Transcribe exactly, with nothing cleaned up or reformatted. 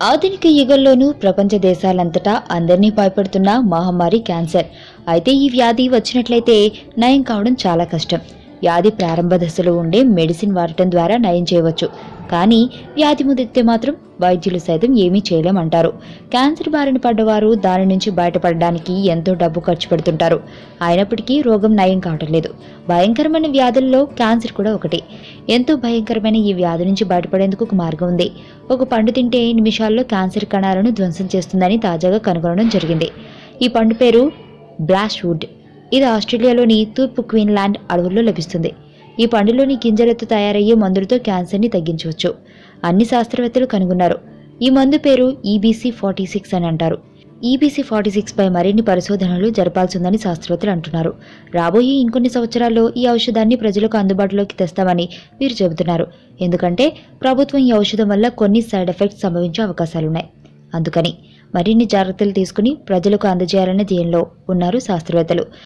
ఆధునిక యుగంలోనూ ప్రపంచ దేశాలంతటా అందరినీ భయపెడుతున్న మహమ్మారి క్యాన్సర్. అయితే ఈ వ్యాధి వచ్చినట్లయితే నయం కావడం చాలా కష్టం. వ్యాధి ప్రారంభ దశలో ఉండే మెడిసిన్ వాడటం ద్వారా నయం చేయవచ్చు. కానీ వ్యాధి ముదిరితే మాత్రం వైద్యులు సైతం ఏమీ చేయలేమంటారు. క్యాన్సర్ బారిన పడ్డవారు దాని నుంచి బయటపడడానికి ఎంతో డబ్బు ఖర్చు పెడుతుంటారు. అయినప్పటికీ రోగం నయం కావటం లేదు. భయంకరమైన వ్యాధుల్లో క్యాన్సర్ కూడా ఒకటి. ఎంతో భయంకరమైన ఈ వ్యాధి నుంచి బయటపడేందుకు ఒక మార్గం ఉంది. ఒక పండు తింటే నిమిషాల్లో క్యాన్సర్ కణాలను ధ్వంసం చేస్తుందని తాజాగా కనుగొనడం జరిగింది. ఈ పండు పేరు బ్లాస్ట్ వుడ్. ఇది ఆస్ట్రేలియాలోని తూర్పు క్వీన్లాండ్ అడవుల్లో లభిస్తుంది. ఈ పండులోని గింజలతో తయారయ్యే మందులతో క్యాన్సర్ని తగ్గించవచ్చు. అన్ని శాస్త్రవేత్తలు కనుగొన్నారు. ఈ మందు పేరు ఈబీసీ ఫార్టీ సిక్స్ అని అంటారు. ఈబీసీ ఫార్టీ సిక్స్ పై మరిన్ని పరిశోధనలు జరపాల్సిందని శాస్త్రవేత్తలు అంటున్నారు. రాబోయే ఇంకొన్ని సంవత్సరాల్లో ఈ ఔషధాన్ని ప్రజలకు అందుబాటులోకి తెస్తామని వీరు చెబుతున్నారు. ఎందుకంటే ప్రభుత్వం ఈ ఔషధం వల్ల కొన్ని సైడ్ ఎఫెక్ట్స్ సంభవించే అవకాశాలున్నాయి. అందుకని మరిన్ని జాగ్రత్తలు తీసుకుని ప్రజలకు అందజేయాలనే ధ్యేయంలో ఉన్నారు శాస్త్రవేత్తలు.